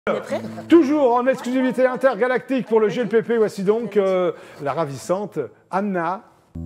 On est prêt ? Toujours en exclusivité intergalactique pour le GLPP, voici donc la ravissante Anna.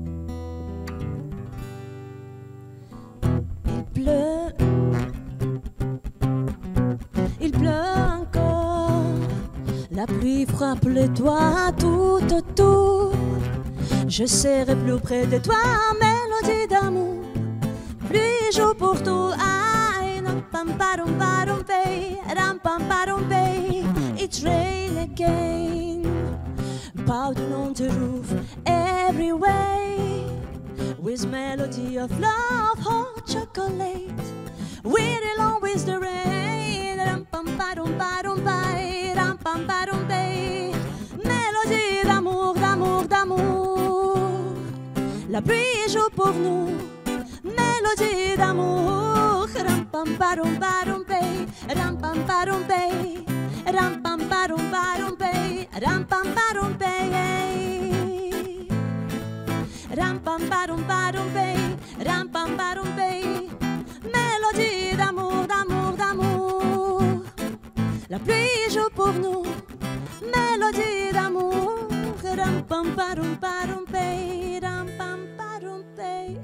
Il pleut encore, la pluie frappe les toits tout autour. Je serai plus près de toi, mélodie d'amour. Pluie joue pour tout, aïe, ram pam parum parum pay, ram pam parum pay. It's rain again, powder on the roof every way, with melody of love, hot chocolate. With along with the rain, ram pam parum parum pay, ram pam parum pay. Mélodie d'amour, d'amour, d'amour. La pluie joue pour nous, mélodie d'amour. Ram pam parum parum pay, ram pam parum pay, ram pam parum parum pay, ram pam parum pay. Ram pam parum parum pay, ram pam parum pay. Mélodie d'amour, d'amour, d'amour. La pluie joue pour nous, mélodie d'amour. Ram pam parum parum pay, ram pam parum pay.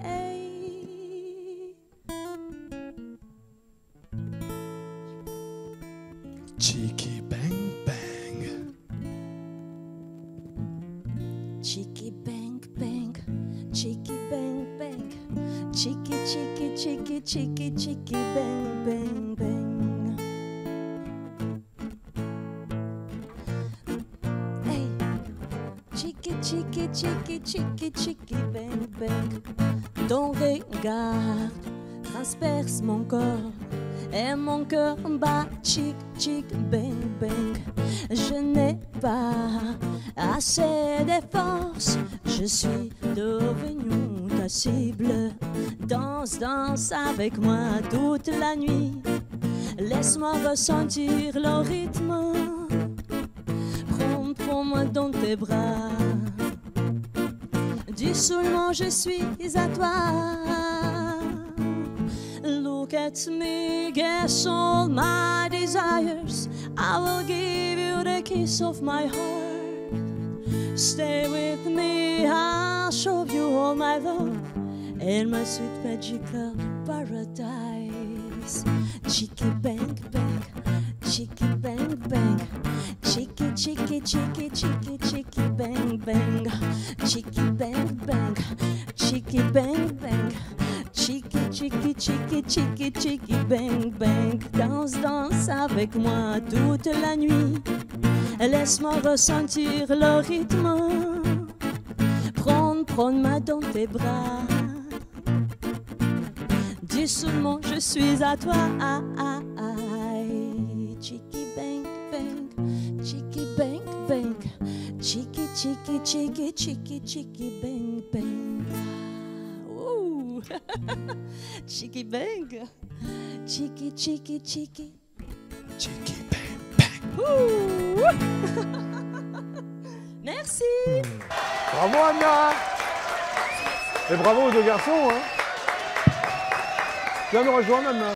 Cheeky bang bang. Cheeky bang bang, cheeky bang bang, cheeky cheeky cheeky cheeky cheeky bang bang bang. Hey, cheeky cheeky cheeky cheeky cheeky bang bang. Ton regard transperce mon corps et mon cœur bat chic chic bang bang. Je n'ai pas assez de force, je suis devenue ta cible. Danse, danse avec moi toute la nuit, laisse-moi ressentir le rythme. Prends-moi dans tes bras, dis seulement je suis à toi. Look at me, guess all my desires. I will give you the kiss of my heart. Stay with me, I'll show you all my love and my sweet magical paradise. Cheeky bang bang, cheeky bang bang, cheeky cheeky cheeky cheeky cheeky bang bang, cheeky bang bang, cheeky bang bang. Cheeky, cheeky, cheeky, cheeky, cheeky, bang, bang. Danse, danse avec moi toute la nuit. Laisse-moi ressentir le rythme. Prends-moi dans tes bras. Dis seulement je suis à toi. Cheeky, bang, bang. Cheeky, bang, bang. Cheeky, cheeky, cheeky, cheeky, cheeky, bang, bang. Cheeky bang, cheeky cheeky cheeky, Cheeky bang bang. Merci. Bravo Anna. Et bravo aux deux garçons. Viens nous rejoindre Anna.